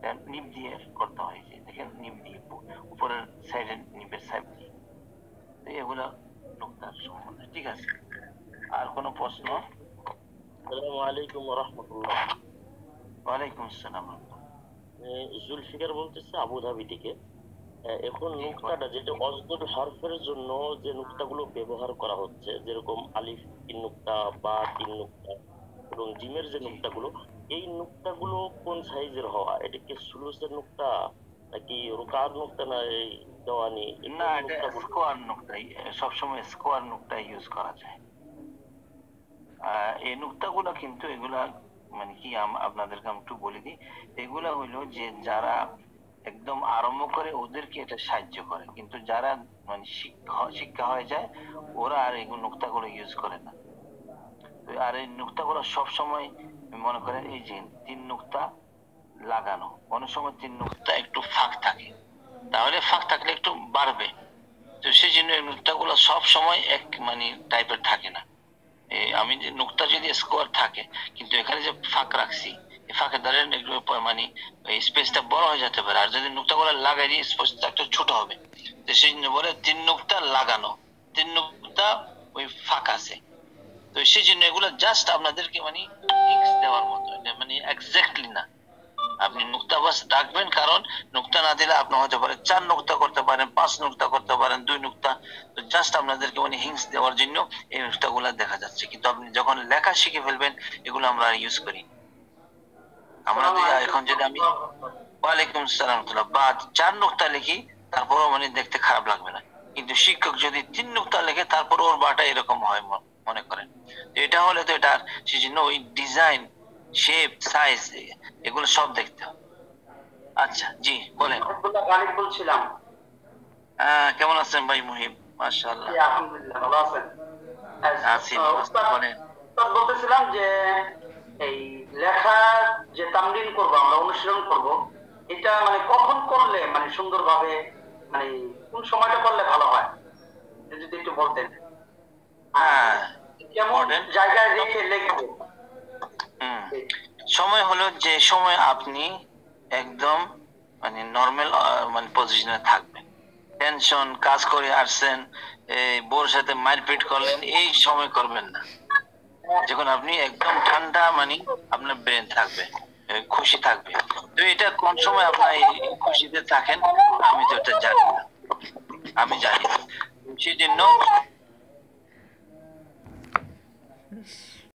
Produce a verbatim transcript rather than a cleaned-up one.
নিব দিয়ে করতে হয়, যে দেখেন নিব দিয়ে উপরের সাইডে নিবের সাইড দিয়ে, এগুলো নুকতার সম্বন্ধে। ঠিক আছে, আর কোনো প্রশ্ন? আসসালামু আলাইকুম ওয়া রাহমাতুল্লাহ। ওয়ালাইকুম আসসালাম। জুলফিকার বলতেছে আবুধাবি থেকে। এখন নুকতাটা যেটা অজদুল হরফের জন্য যে নুকতাগুলো ব্যবহার করা হচ্ছে, যেরকম আলিফ তিন নুকতা, বা তিন নুকতা এবং জিমের যে নুকতাগুলো, এই নুকতাগুলো কোন সাইজের হওয়া? এটা কি সুলুসের নুকতা নাকি রুকার নুকতা, না এই দেওয়ানি? না, এটা স্কোয়ার নুকতাই, সবসময় স্কোয়ার নুকতা ইউজ করা যায়। এই নুকতাগুলো কিন্তু এগুলা মানে কি আপনাদেরকে আমি একটু বলে দিই, এগুলা হইলো যে যারা একদম আরম্ভ করে ওদেরকে এটা সাহায্য করে, কিন্তু যারা মানে শিক্ষা শিক্ষা হয়ে যায় ওরা আর এগুলো নুকতাগুলো ইউজ করে না। আর এই নুকতাগুলো সবসময় মনে করেন এই যে তিন নুকতা লাগানো, অনেক সময় তিন নুকতা একটু ফাঁক থাকে, তাহলে ফাঁক থাকলে একটু বাড়বে, তো সেই জন্য এই নুকতাগুলো সব সময় এক মানে টাইপের থাকে না। আমি যে নুকতা যদি স্কোয়ার থাকে, কিন্তু এখানে যে ফাঁক রাখছি, এই ফাঁকের দ্বারা একটু মানে স্পেসটা বড় হয়ে যেতে পারে, আর যদি নুকতাগুলো লাগাই দিই স্পেসটা একটু ছোট হবে, তো সেই জন্য বলে তিন নুকতা লাগানো, তিন নুকতা ওই ফাঁক আছে। তো সেই জন্য এগুলো জাস্ট আপনাদেরকে মানে হিংস দেওয়ার মতো, মানে এক্স্যাক্টলি না। আপনি নুকতা বাস রাখবেন, কারণ নুকতা না দিলে আপনি হতে পারে চার নুকতা করতে পারেন, পাঁচ নুকতা করতে পারেন, দুই নুকতা। তো জাস্ট আপনাদেরকে মানে হিংস দেওয়ার জন্য এই নুকতাগুলো দেখা যাচ্ছে, কিন্তু আপনি যখন লেখা শিখে ফেলবেন এগুলো আমরা ইউজ করি। আমরা তো এখন যদি আমি ওয়ালাইকুম সালাম বা চার নুকতা লিখি, তারপরও মানে দেখতে খারাপ লাগবে না, কিন্তু শিক্ষক যদি তিন নুকতা লিখে তারপর ওর বাটা এরকম হয় মনে করেন, এটা হলে তো এটা সেজন্য ওই ডিজাইন, শেপ, সাইজ এগুলো সব দেখতে হবে। আচ্ছা, জি বলেন। গালিব বলছিলাম। হ্যাঁ, কেমন আছেন ভাই মুহিব? মাশাআল্লাহ, আলহামদুলিল্লাহ ভালো আছেন? আছি। বলেন। বলতেছিলাম যে এই লেখা যে তামরিন করব, আমরা অনুশীলন করব, এটা মানে কখন করলে মানে সুন্দরভাবে, মানে কোন সময়টা করলে ভালো হয় যদি একটু বলতেন। হ্যাঁ, কেমন জায়গায় রেখে লিখবো? হুম, সময় হলো যে সময় আপনি একদম মানে নরমাল মানে পজিশনে থাকবেন, টেনশন কাজ করে আসছেন, এই বোর সাথে মারপিট করলেন, এই সময় করবেন না। যখন আপনি একদম ঠান্ডা মানে আপনার ব্রেন থাকবে, খুশি থাকবে। তো এটা কোন সময় আপনার খুশিতে থাকেন আমি তো এটা জানি না, আমি জানি না, সেই জন্য